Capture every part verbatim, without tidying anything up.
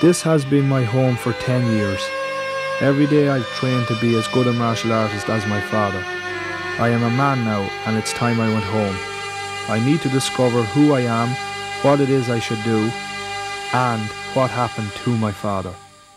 This has been my home for ten years. Every day I've trained to be as good a martial artist as my father. I am a man now, and it's time I went home. I need to discover who I am, what it is I should do, and what happened to my father.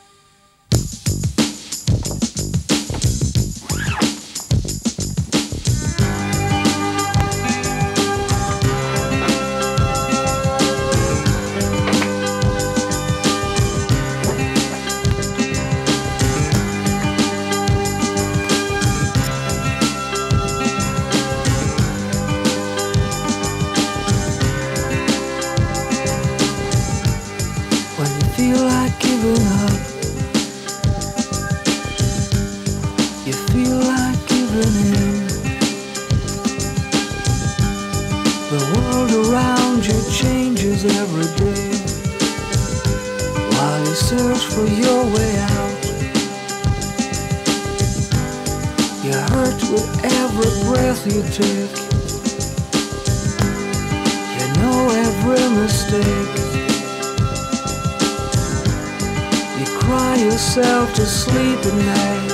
To sleep at night.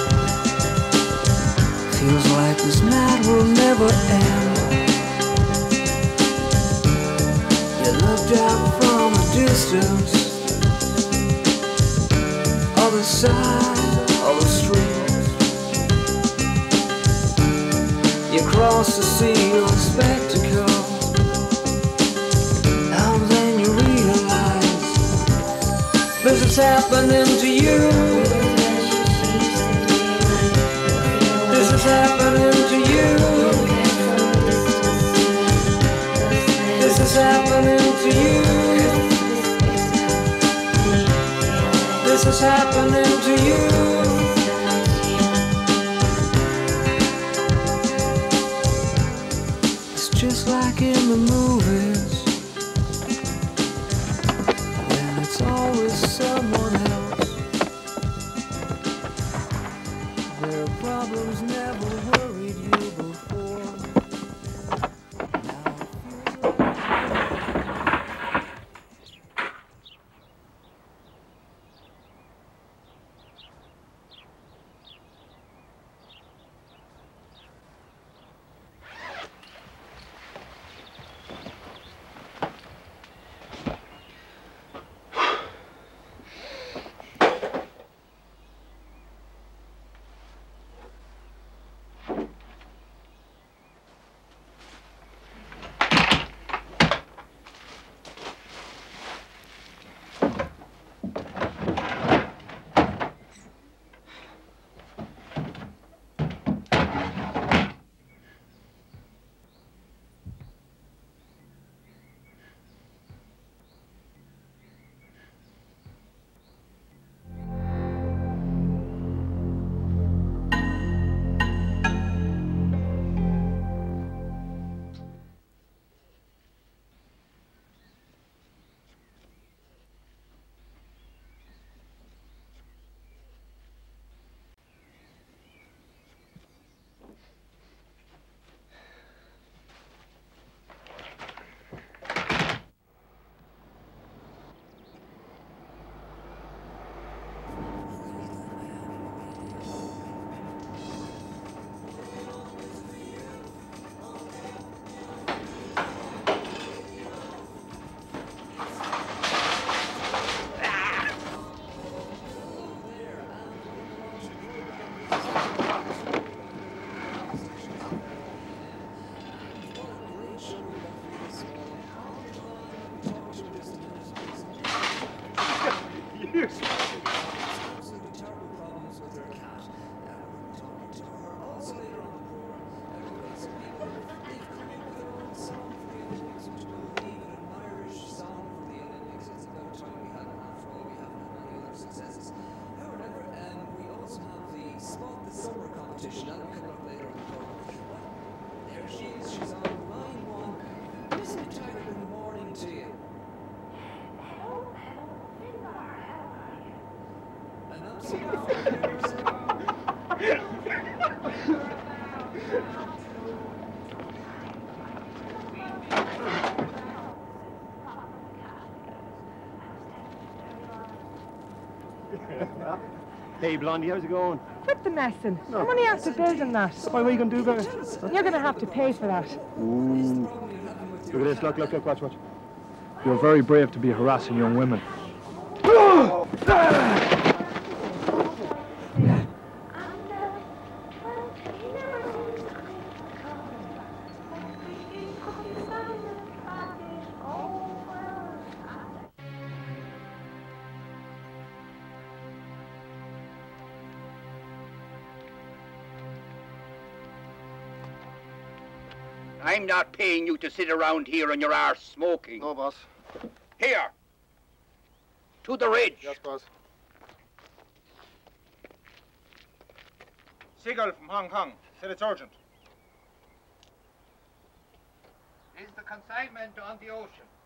Feels like this night will never end. You looked out from a distance, other side of the street. You crossed the sea of spectacle, and then you realize this is happening to you. This is happening to you. This is happening to you. This is happening to you. It's just like in the movies, when it's always someone else. Their problems never worried you before. Now it feels like Hey, Blondie, how's it going? Quit the messing. No. I'm only after building that. Why, what are you going to do about it? You're going to have to pay for that. Ooh. Look at this, look, look, look, watch, watch. You're very brave to be harassing young women. I'm not paying you to sit around here on your arse smoking. No, boss. Here. To the ridge. Yes, boss. Seagull from Hong Kong. Said it's urgent. Is the consignment on the ocean?